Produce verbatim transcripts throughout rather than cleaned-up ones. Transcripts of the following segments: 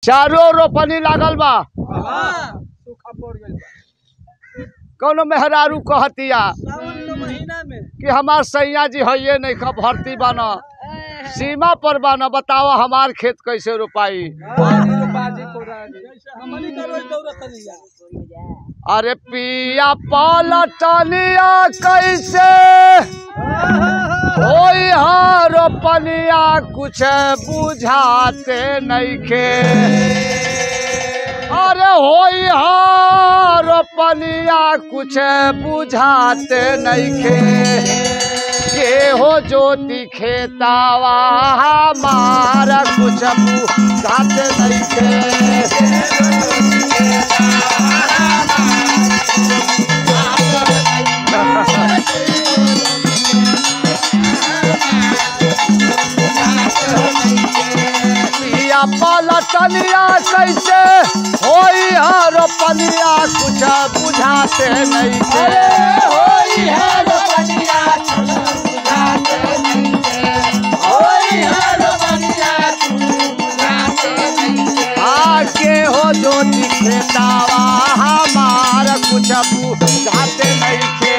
चारों रोपनी लागल बा, कौनो मेहरारू कहतिया कि हमार सैया जी है नहीं का भर्ती बाना, सीमा पर बाना, बताओ हमार खेत कैसे रोपाई। अरे पिया पलटनिया कैसे होई हा रोपनिया कुछ बुझाते नहीं खे। अरे होई हा रोपनिया कुछ बुझाते नहीं खे, के हो ज्योति खेतावा हमारा कुछ बुझाते नहीं खे। पिया पलटनिया कैसे होई हा रोपनिया कुछ बुझाते नहीं थे। होई हा रोपनिया कुछ बुझाते नहीं थे, होई हा रोपनिया कुछ बुझाते नहीं थे। आके हो जो दिखेतावा हमारा कुछ बुझाते नहीं थे।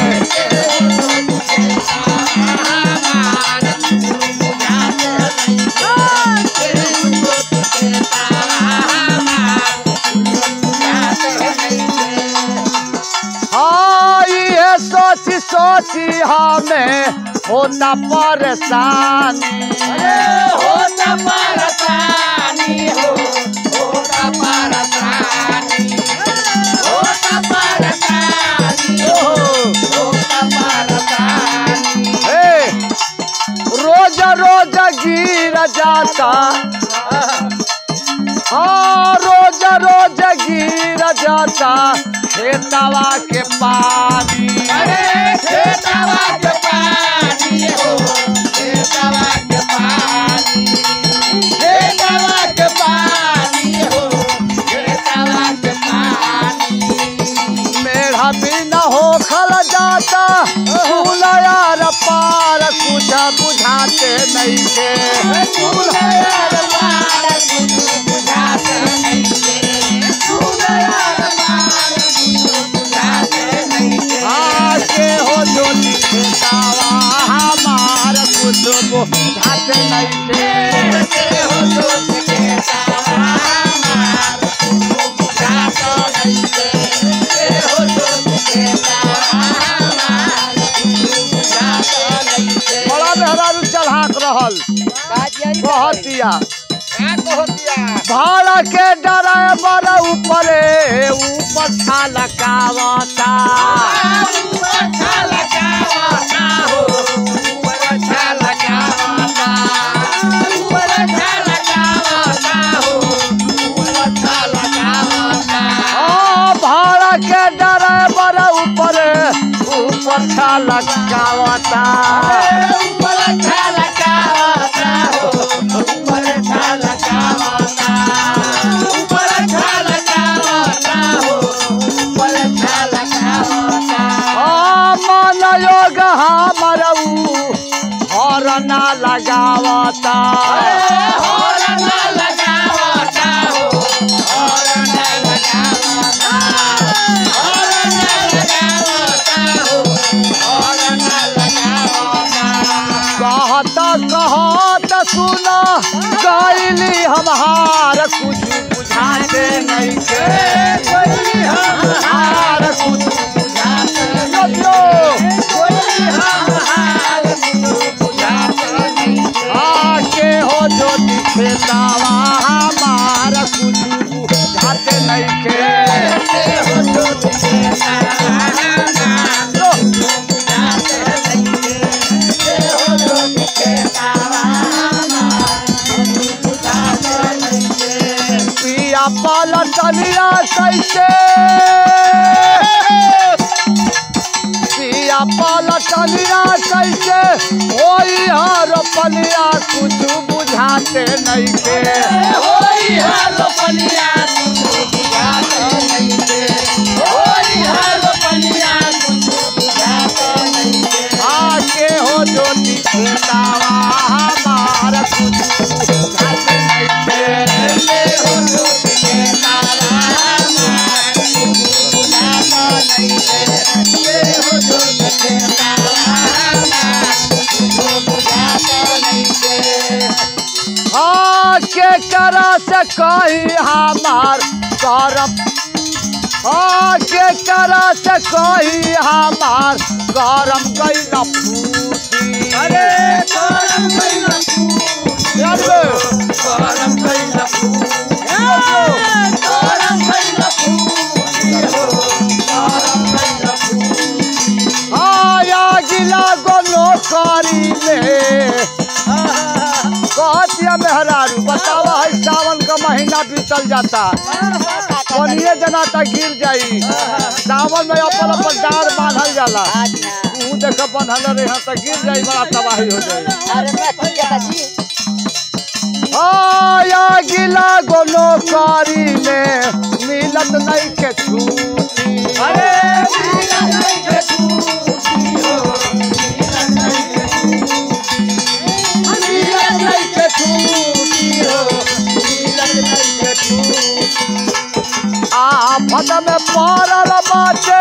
सोची सोची हमें होता परेशानी, होता परेशानी हो, होता परेशानी, होता परेशानी हो, होता परेशानी। रोज रोज गिर जाता, हाँ रोज रोज गिर जाता खेतवा के पानी। अरे खेतवा के पानी हो, खेतवा के पानी, खेतवा के पानी हो, खेतवा के पानी। मेरा बिना हो खल जाता यार पार कुछ बुझाते नहीं थे। यार पार कुछ बुझाते नहीं थे, यार पार कुछ बुझाते नहीं थे। आके हो जो दिखेतावा हमारा कुछ बुझाते नहीं थे। हो जो दिखेतावा हमारा कुछ बुझाते नहीं थे। हो जो दिखेतावा हमारा कुछ बुझाते नहीं थे। बड़ा मेहरारू चढ़ाक रहल कहतिया, भाड़ा के ड्राइवर ऊपरे ऊपर छलकावता, ऊपर छलकावता हो, ऊपर छलकावता, ऊपर छलकावता हो, ऊपर छलकावता। हाँ भाड़ा के ड्राइवर ऊपरे ऊपर छलकावता, ऊपर छलकावता हो, ऊपर छलकावता, ऊपर छलकावता हो, ऊपर छलकावता। मन योग हमरऊ हर ना लगावता, हर ना लगावता हो, हर ना लगावता, हर ना लगावता हो, हर ना लगावता। कहता कहता सुना गईली हमार कुछ बुझाते नहीं थे। गईली हमार कुछ बुझाते नहीं थे, गईली हमार कुछ बुझाते नहीं थे। आके हो जो दिखेतावा हमारा कुछ बुझाते नहीं थे। हो जो दिखेतावा हमारा कुछ बुझाते नहीं थे। हो जो दिखेतावा पिया पलटनिया कैसे, पिया पलटनिया कैसे होई हा रोपनिया कुछ बुझाते नहीं थे। होई हा रोपनिया कुछ बुझाते नहीं थे, होई हा रोपनिया कुछ बुझाते नहीं थे। आके हो जो दिखेतावा हमारा कुछ बुझाते नहीं थे। हाँ के करा से कही हमार करम हाँ के करा से कही हमार गरम गई न फूटी अरे गरम गई न फूटी गरम गई न फूटी गरम गई न फूटी गरम गई न फूटी हाँ या गिला गोनो करी में कहतिया मेहरारू बतावा है सावन का महीना बीतल जाता पनिए जनाता गिर जाई सावन में अपन अपन डार बांधल जाला तू देख बंधल रहे तो गिर जाई बड़ा तबाही हो जाई हाँ या गिला गोनो कारी में मिलत नहीं के छूटी अरे मिलत नहीं के छूटी हो मिलत नहीं के छूटी मिलत नहीं के छूटी हो मिलत नहीं के छूटी आफत में पड़ल बाटे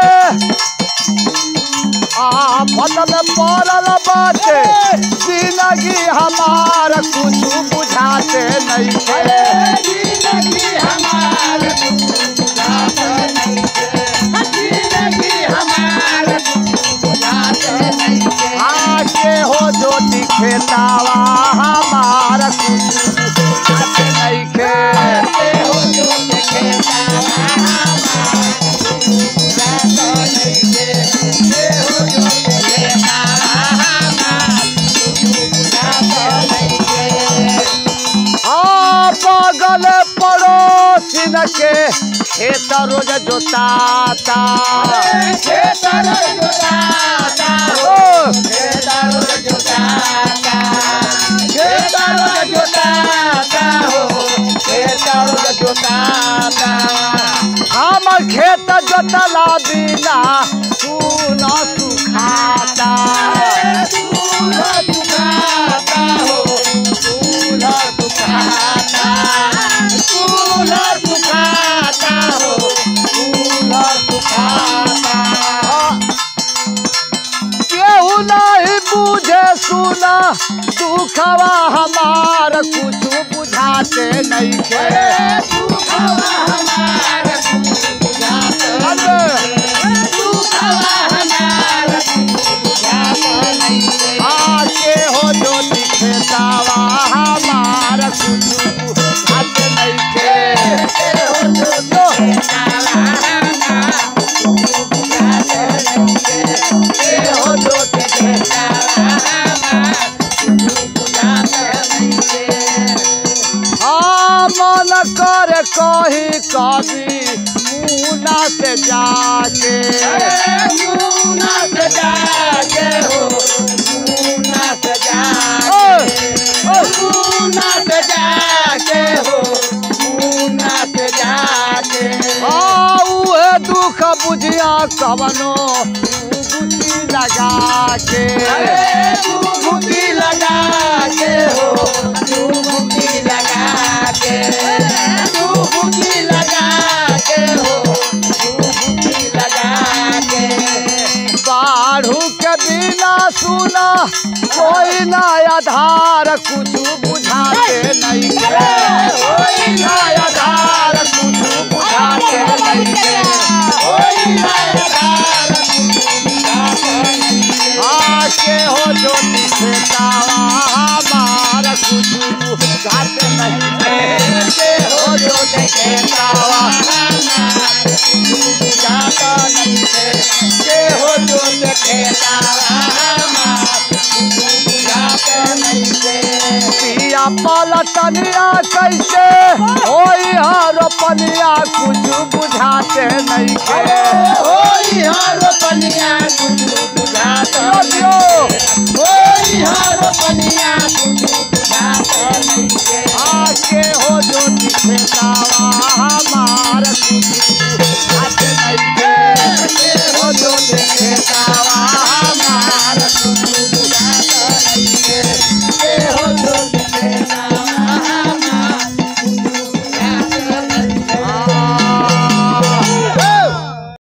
आफत में पड़ल बाटे जिंदगी हमार कुछ बुझाते नहीं है जिंदगी हमार कुछ बुझाते नहीं है जिंदगी हमार कुछ बुझाते नहीं है आके हो जो दिखेतावा हमार कुछ बुझाते नहीं है हो जो दिखेतावा हमार कुछ बुझाते नहीं है हो जो दिखेतावा हमार कुछ बुझाते नहीं है हाँ बगल पड़ोसिन के खेत रोज जोताता खेत रोज जोताता हो खेत रोज जोताता खेत रोज जोताता हो खेत रोज जोताता हम खेत जोतला बिना सुन सुखाता सूल सुखाता हो सूल सुखाता सूल सुखाता हो सूल सुखाता केहू नहीं बुझे सुना दुखवा हमार कुछ बुझाते नहीं के दुखवा हमार कुछ बुझाते दुखवा हमार कुछ बुझाते नहीं है आके हो जो दिखेतावा हमार कुछ बुझाते नहीं के हो जो दिखेतावा हमार कुछ बुझाते नहीं है हो जो दिखेतावा हमार कुछ बुझाते नहीं है हाँ मन करे कही कभी मुना से जाके मुना से जाके हो मुना से जाके मुना से जाके हो मुना से जाके हाँ उहे दुख बुझिया कवनो बुद्धि लगा के डुबकी लगा के हो डुबकी लगा के डुबकी लगा के हो डुबकी लगा के बाढ़ू के बिना सुना कोई ना आधार कुछ बुझाते नहीं के कोई ना आधार कुछ बुझाते नहीं के कोई ना आधार कुछ बुझाते नहीं है आके हो जो दिखेतावा हमार कुछ बुझाते नहीं के हो जो दिखेतावा हमार कुछ बुझाता नहीं है के हो जो दिखेतावा हमार कुछ बुझाते नहीं है पिया पलटनिया कैसे होई हर पनिया कुछ बुझाते नहीं के होई हर पनिया कुछ बुझाता नहीं यो है होई हर पनिया कुछ बुझाता नहीं है आके हो जो दिखेतावा